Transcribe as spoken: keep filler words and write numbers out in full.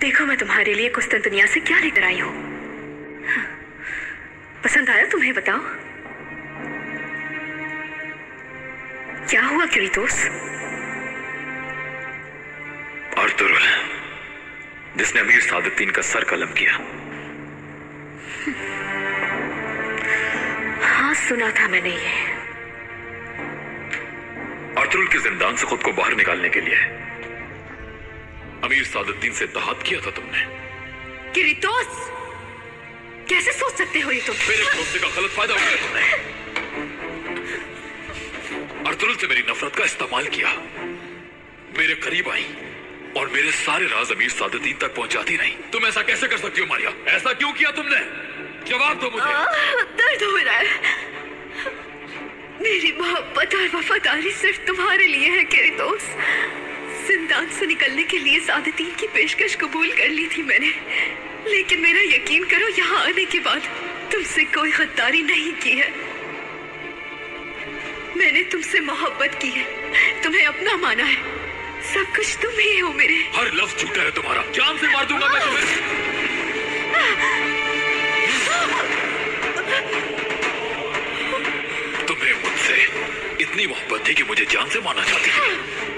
देखो मैं तुम्हारे लिए कुस्तुंतनिया से क्या लेकर आई हूँ। पसंद आया तुम्हें? बताओ क्या हुआ किरीटोस? आर्तुरुल, जिसने अमीर सादुद्दीन का सर कलम किया। हाँ सुना था मैंने ये। आर्तुरुल के जिंदान से खुद को बाहर निकालने के लिए अमीर सादुद्दीन से इत्तेहाद किया था तुमने। किरीटोस, कैसे सोच सकते हो ये तुम? मेरे भरोसे का गलत फायदा उठाया तुमने। आर्तुरुल से मेरी नफरत का इस्तेमाल किया, मेरे करीब आई और मेरे सारे राज अमीर सादुद्दीन तक पहुंचाती रही। तुम ऐसा कैसे कर सकती हो मारिया? ऐसा क्यों किया तुमने? जवाब दो मुझे। दर्द हो रहा है। मेरी मोहब्बत और वफादारी सिर्फ तुम्हारे लिए है किरीटोस। जिंदान से निकलने के लिए सादुद्दीन की पेशकश कबूल कर ली थी मैंने, लेकिन मेरा यकीन करो यहाँ आने के बाद तुमसे कोई गद्दारी नहीं की है। मैंने तुमसे मोहब्बत की है, तुम्हें अपना माना है, सब कुछ तुम ही हो मेरे। हर लफ्ज झूठा है तुम्हारा। जान से मार दूंगा मैं तुम्हें। तुम्हें मुझसे इतनी मोहब्बत थी कि मुझे जान से मारना चाहती थी।